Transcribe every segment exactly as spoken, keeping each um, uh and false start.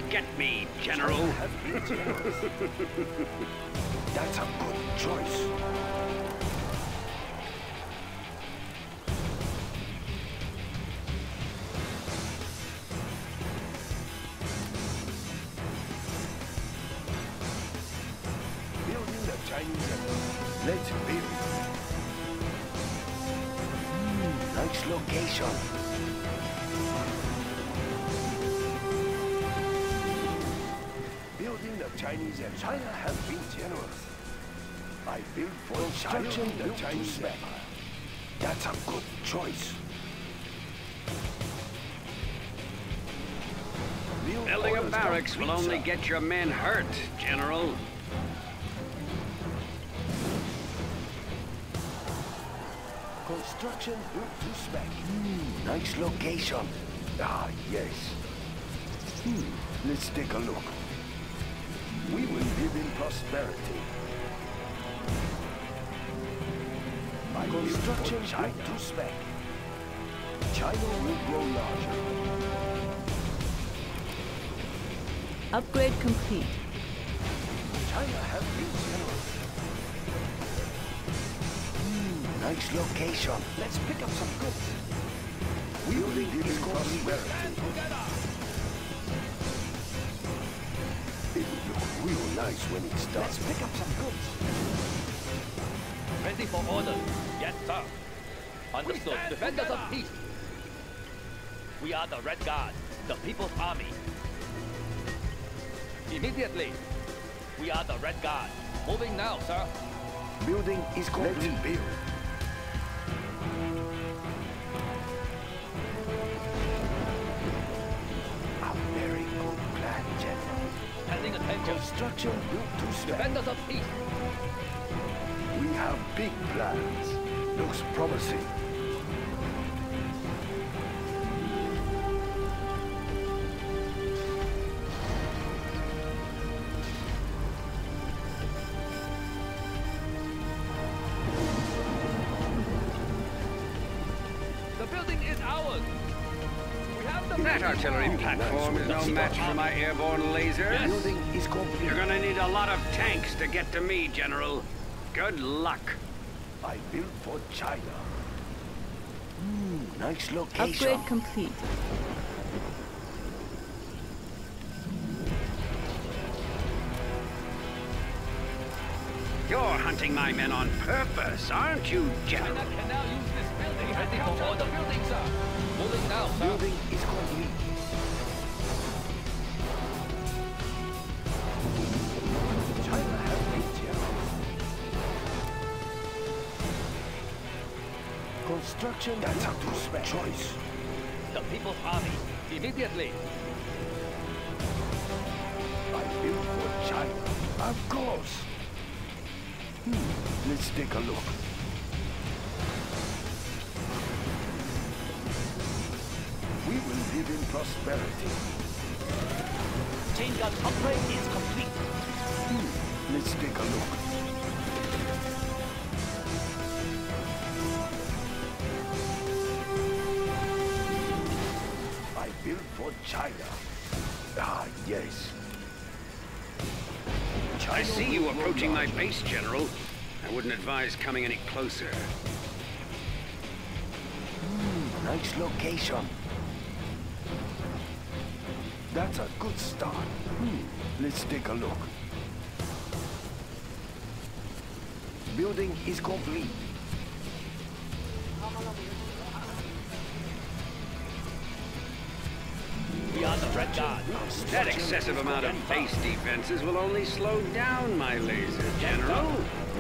get me, General. That's a good choice. Building the Chinese Emperor. Let's build. Mm, nice location. Building the Chinese Empire. China has been generous. I built for construction the Chinese Empire. That's a good choice. Real Building a orders barracks will complete, only sir. get your men hurt, General. Construction built to spec. Hmm, nice location. Ah, yes. Hmm, let's take a look. We will live in prosperity. By construction built to spec. China will grow larger. Upgrade complete. China has been generous. Hmm, nice location. Let's pick up some goods. We will live in prosperity. It will look real nice when it's done. Let's pick up some goods. Ready for order. Yes, sir. Understood. Defenders of peace. We are the Red Guard, the People's Army. Immediately. We are the Red Guard. Moving now, sir. Building is complete. Let's build. A very good plan, General. Paying attention. Construction built to spec. Defenders of peace. We have big plans. Looks promising. The building is ours. We have the That artillery platform is no match for my airborne lasers. Building is complete. You're gonna need a lot of tanks to get to me, General. Good luck. I built for China. Hmm, nice location. Upgrade complete. You're hunting my men on purpose, aren't you, China General? can now use this building. Ready for order. Building, sir. Moving now, sir. Building is complete. China has been generous. Construction that's a good spec choice. The People's Army. Immediately. I built for China. Of course. Hmm, let's take a look. We will live in prosperity. Chain gun upgrade is complete. Hmm, let's take a look. I built for China. Ah, yes. I see you approaching my base, General. I wouldn't advise coming any closer. Hmm, nice location. That's a good start. Hmm, let's take a look. Building is complete. We are the Red Guard. That excessive amount of base defenses will only slow down my laser, General.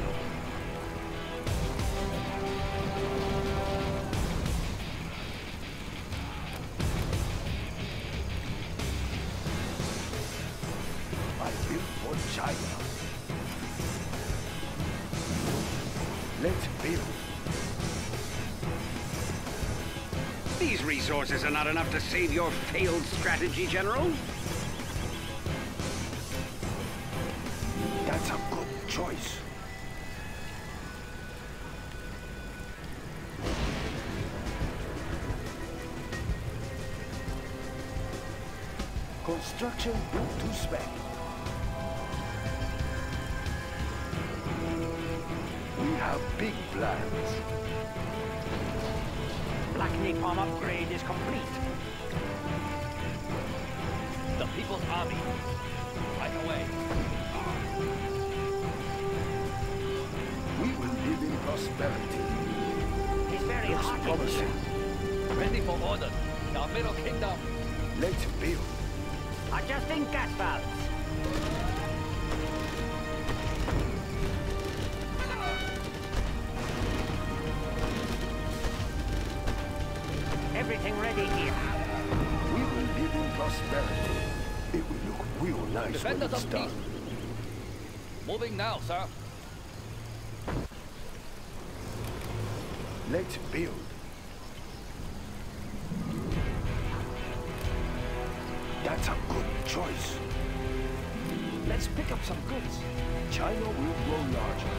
I built for China. Let's build. These resources are not enough to save your failed strategy, General. That's a good choice. Construction built to spec. We have big plans. Black Napalm upgrade is complete. The People's Army. Right away. We will live in prosperity. It's very Looks hot in promising. here. Ready for order. The Middle Kingdom. Let's build. Adjusting gas valves. Everything ready here. We will live in prosperity. It will look real nice when Defenders it's of done. peace. Moving now, sir. Let's build. That's a good choice. Let's pick up some goods. China will grow larger.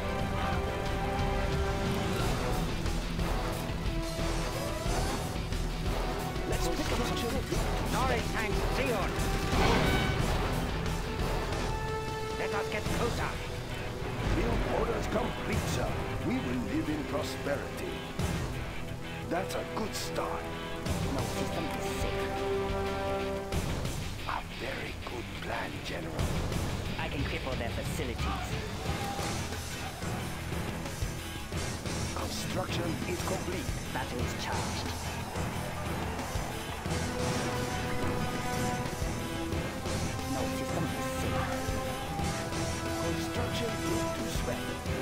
Let's pick up some goods. Storage tanks sealed. Let us get closer. Build orders complete, sir. We will live in prosperity. That's a good start. No system is safe. A very good plan, General. I can cripple their facilities. Construction is complete. Batteries charged. No system is safe. Construction built to spec.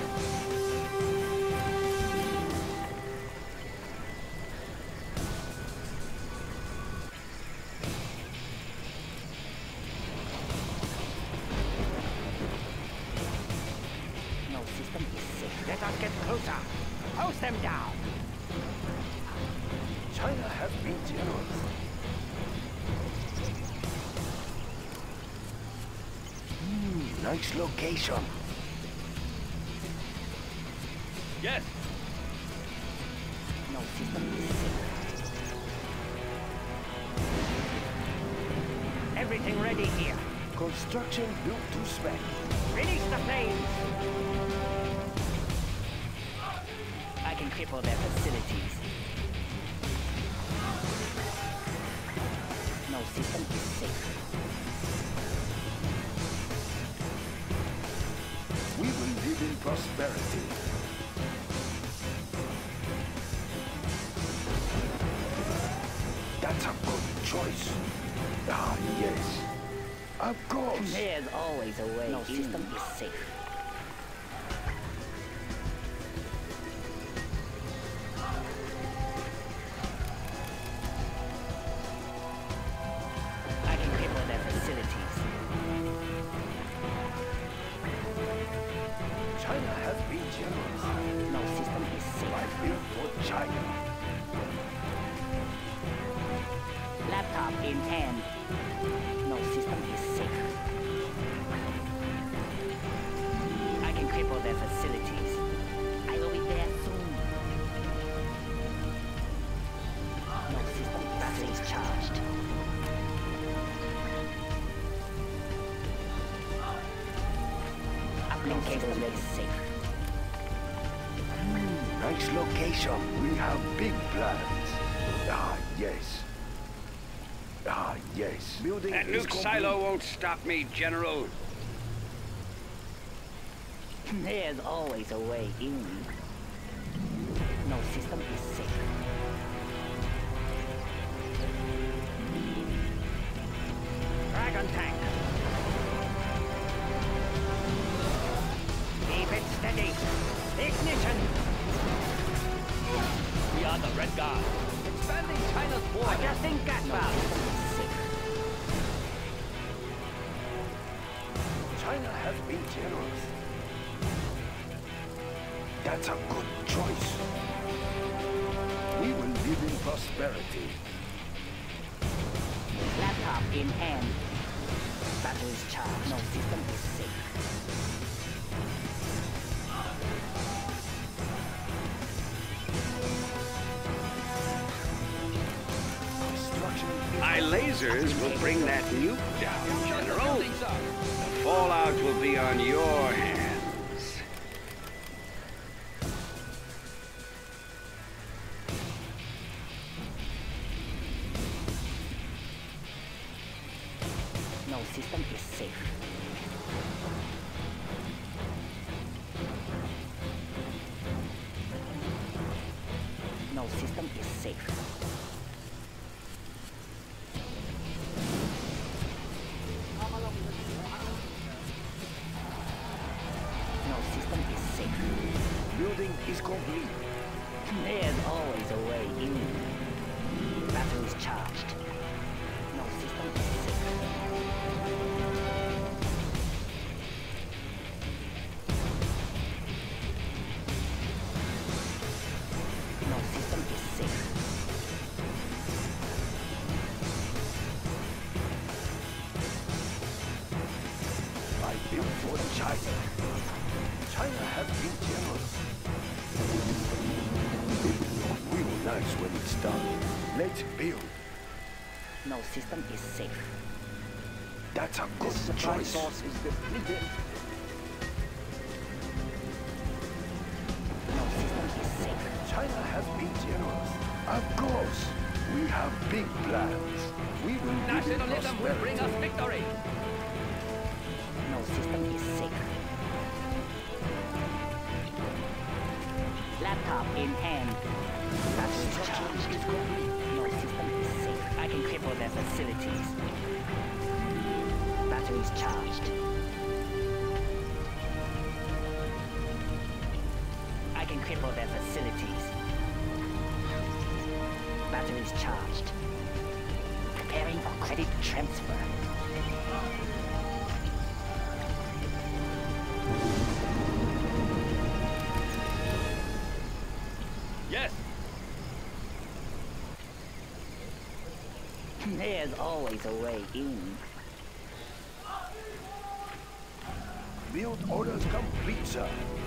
No system is safe. Let us get closer. Post them down. China has been generous. Hmm, nice location. Yes. No system is safe. Everything ready here. Construction built to spec. Release the flames. I can cripple their facilities. No system is safe. We will live in prosperity. That's a good choice. Ah, yes. Of course. There's always a way. No system is safe. I can cripple their facilities. China has been generous. No system is I safe. built for China. Laptop in hand. No system is safe. I can cripple their facilities. I will be there soon. No system batteries charged. Uplink cable is safe. Nice location. We have big plans. Ah, yes. Ah, yes. Building That is nuke complete. silo won't stop me, General. There's always a way in. No system is safe. Dragon tank. Keep it steady. Ignition. We are the Red Guard. Expanding China's border. Adjusting gas valves. China has been generous. That's a good choice. We will live in prosperity. Laptop in hand. Batteries charged. No system is safe. Construction is I My lasers will bring that nuke down, General. The fallout will be on your hands. No system is safe. No system is safe. No system is safe. Building is complete. There's always a way in. Batteries charged. No system is safe. No system is safe. I built for China. China has been generous. It will look real nice when it's done. Let's build. No system is safe. That's a good This supply choice. source is depleted. No system is safe. China has been generous. Of course, we have big plans. We will live in Nationalism will bring us prosperity. victory. No system is safe. Laptop in hand. Batteries charged. No system is safe. I can cripple their facilities. Batteries charged. I can cripple their facilities. Batteries charged. Preparing for credit transfer. Yes. There's always a way in. Build orders complete, sir.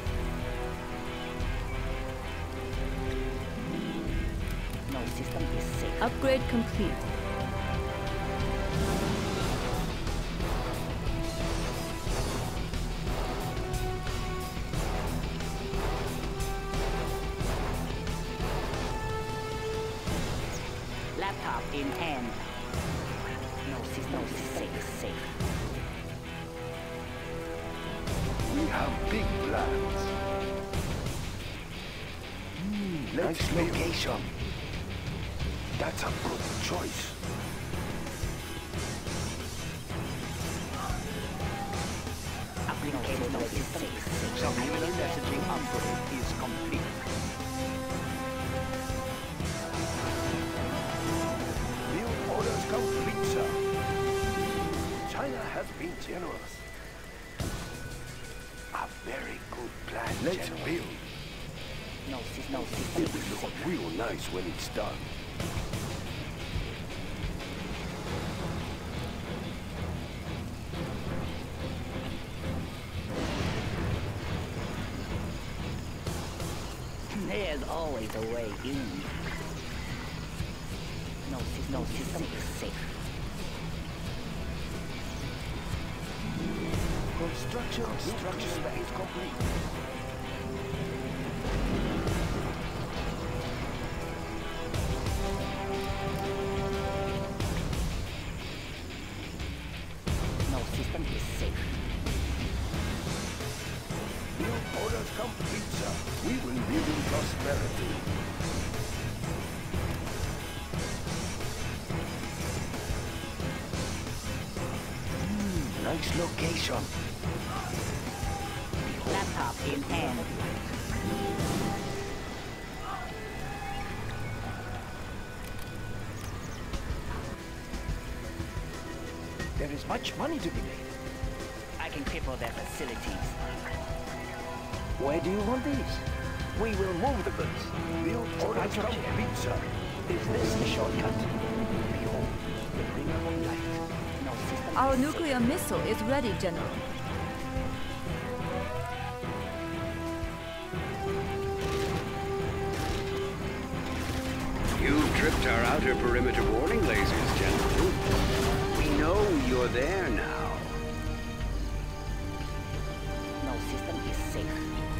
No system is safe. Upgrade complete. Laptop in hand. No system, no system is safe. We have big plans. Nice location. That's a good choice. Application no system is safe. Subliminal messaging upgrade is complete. Build orders complete, sir. China has been generous. A very good plan. Let's General. build. No system, no system It will is look safe. real nice when it's done. There's always a way in. No system, no system is safe. Construction, Construction is complete. No system is safe. Build orders complete, sir. We will live in prosperity. Hmm, nice location. Laptop in hand. There is much money to be made. I can cripple their facilities. Where do you want these? We will move the goods. Build orders complete, sir. Is this the shortcut? Behold, the bringer of light. No system Our is nuclear missile is ready, General. You've tripped our outer perimeter warning lasers, General. know you're there now. No system is safe.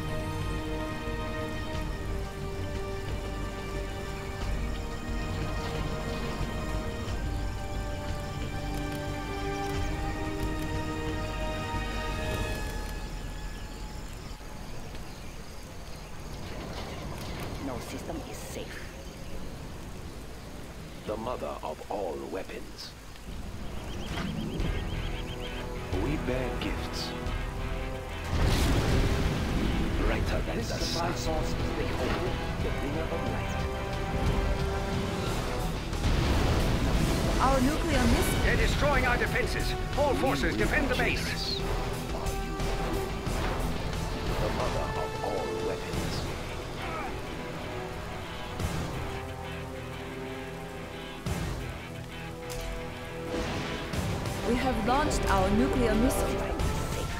No system is safe. The mother of all weapons. We bear gifts. Brighter than This the supply sun. source is the holy, the bringer of light. Our nuclear missile. They're destroying our defenses. All forces, defend the base. Generous are you. The mother of all weapons. We have launched our nuclear missile. Light is safe.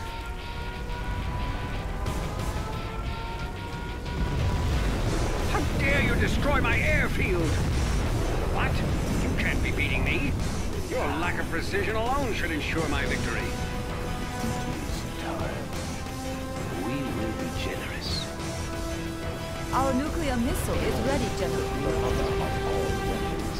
How dare you destroy my airfield? What? You can't be beating me. Your lack of precision alone should ensure my victory. It's time. We will be generous. Our nuclear missile is ready, General. The mother of all weapons.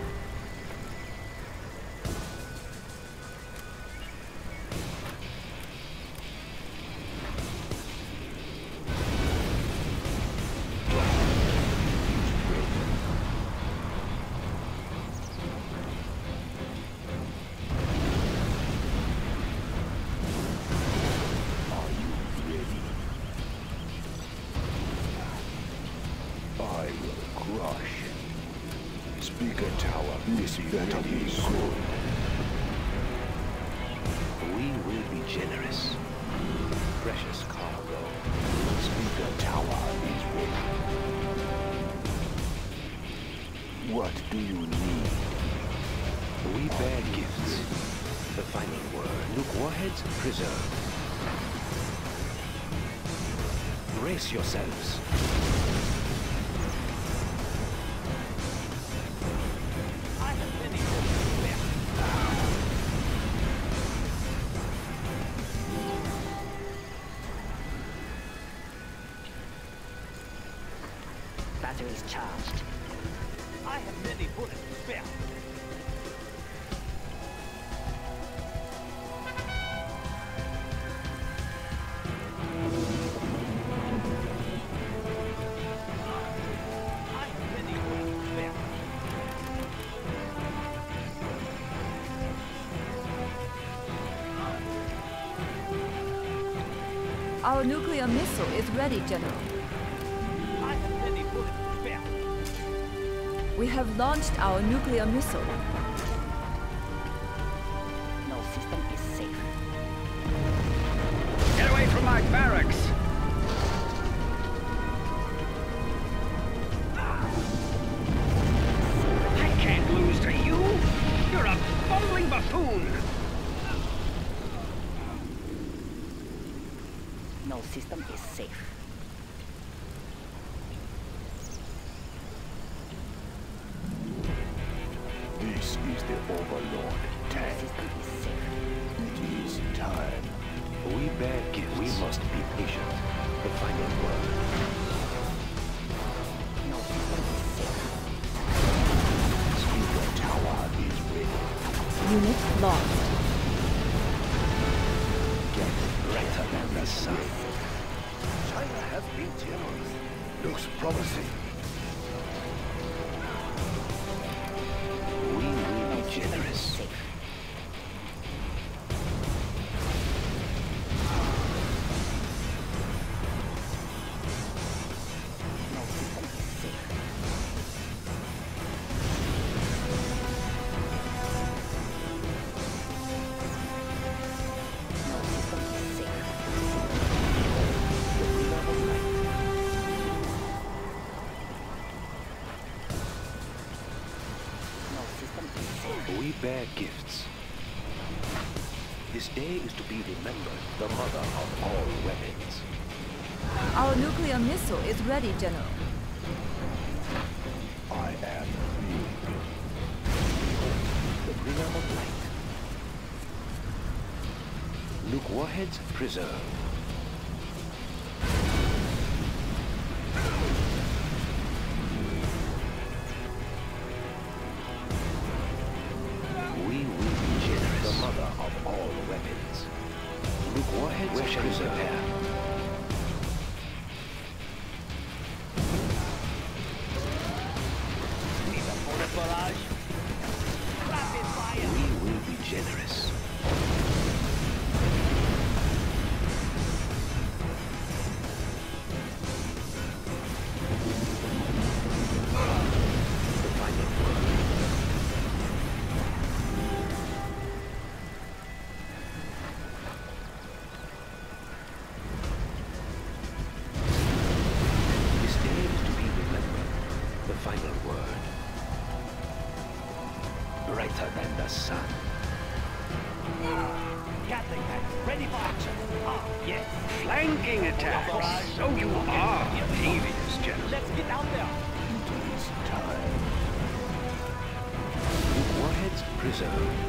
Are you ready? I will crush. Speaker Tower, this better be good. We will be generous. Precious cargo. Speaker Tower is ready. What do you need? We bear gifts. The final word. Nuke warheads preserved. Brace yourselves. I have many bullets spare. Batteries charged. I have many bullets to spare. I have many bullets to spare. Our nuclear missile is ready, General. I have many bullets to spare. We have launched our nuclear missile. No system is safe. Get away from my barracks! I can't lose to you! You're a bumbling buffoon! No system is safe. This is the Overlord No tank. system is safe. It is time. We bear gifts. We must be patient. The final word. No system is safe. Speaker Tower is ready. Unit lost. Get brighter than the sun. China has been generous. Looks promising. We will be generous. Safe. No system is safe. No system is safe. The bringer of light. No system is safe. We bear gifts. This day is to be remembered, the mother of all weapons. Our nuclear missile is ready, General. I am big. The bringer of light. Nuke warheads preserved. We will be generous. The mother of all weapons. Nuke warheads Where shall we prepare? Need a bullet barrage? Rapid fire! We will be generous. The final word. This day is to be remembered. The final word. Brighter than the sun. Gatling tank, ready for action. Ah, yes. Flanking attacks. So you are devious, General. Let's get out there. It is time. Nuke warheads preserved.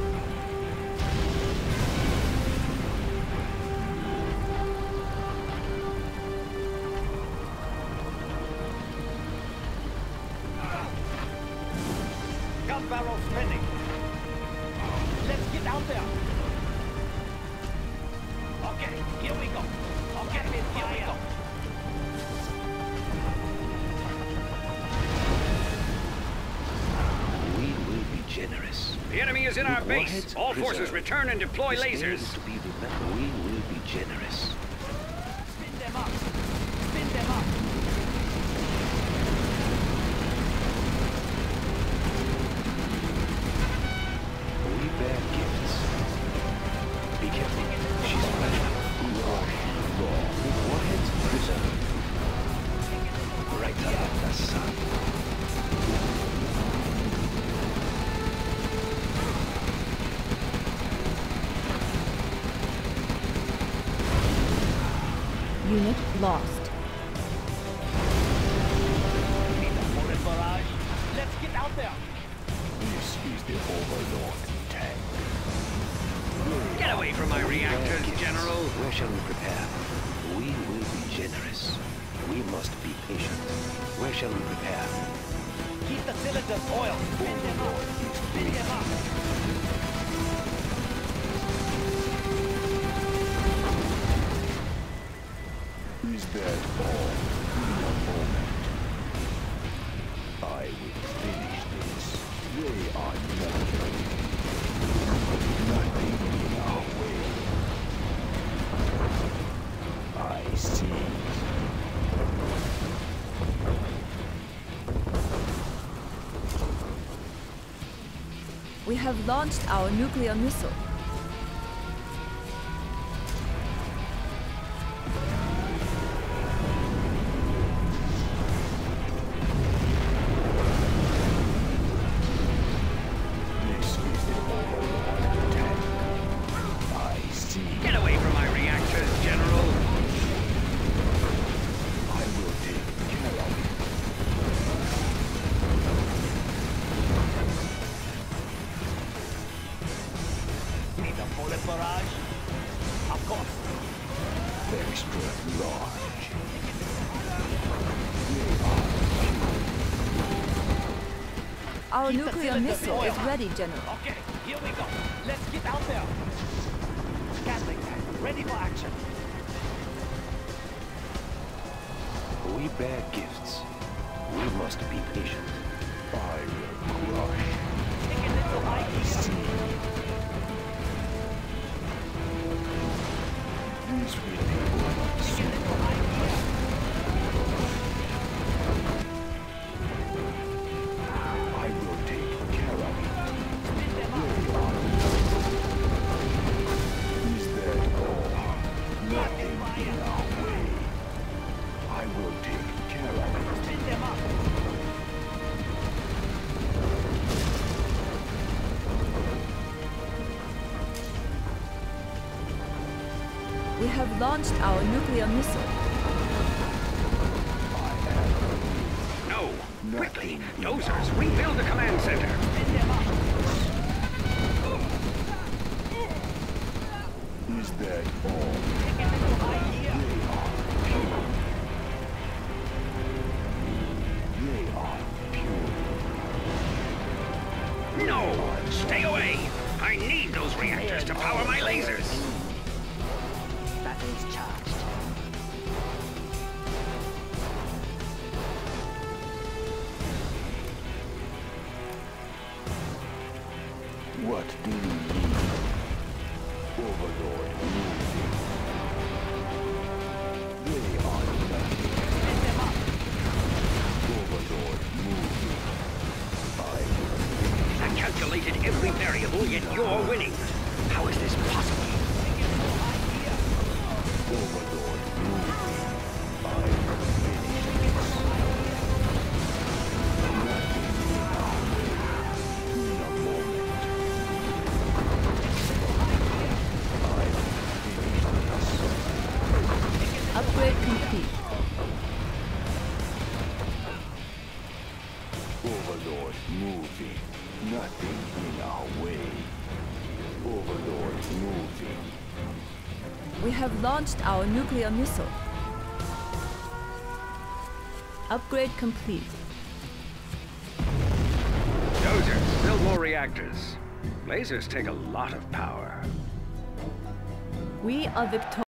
Gun barrel spinning. Let's get out there. Okay, here we go. Okay, here we go. We will be generous. The enemy is in our Nuke base. warheads All forces preserved. return and deploy This day lasers. is to be remembered. We will be generous. Spin them up. Spin them up. We bear gifts. Be careful. She's fragile. Nuke warheads preserved. Brighter than the sun. Unit lost. Need a bullet barrage? Let's get out there. This is the Overlord tank. Get away from my reactors, General. Where shall we prepare? We will be generous. We must be patient. Where shall we prepare? Keep the cylinders oiled. Spin them up. Spin them up. Is that all? In a moment. I will finish this. They are nothing. Nothing in our way. I see. We have launched our nuclear missile. This is the Overlord tank. I see. Get away from my reactors, General. I will take care of it. Need a bullet barrage? Of course. Extra large. Our Keep the nuclear cylinders missile is oiled. ready, General. Okay, here we go. Let's get out there. Gatling tank, ready for action. We bear gifts. We must be patient. I will crush. Take a little hike. These will be bullets. Take a little hike. I will take care of it. Spin them up. They are Is that all? Nothing in our way. I will take care of it. Spin them up. We have launched our nuclear missile. No. Quickly. Dozers, rebuild the command center. Spin them up. Is that all? They are pure. No! Stay away! I need those reactors to power my lasers! Batteries charged. What do you need? Overlord moving. They are nothing. Overlord moving. I I calculated every variable, yet you're winning. How is this possible? Overlord moving. I finished. In a moment. Upgrade complete. Overlord moving. Nothing in our way. Overlord moving. We have launched our nuclear missile. Upgrade complete. Dozer, build more reactors. Lasers take a lot of power. We are victorious.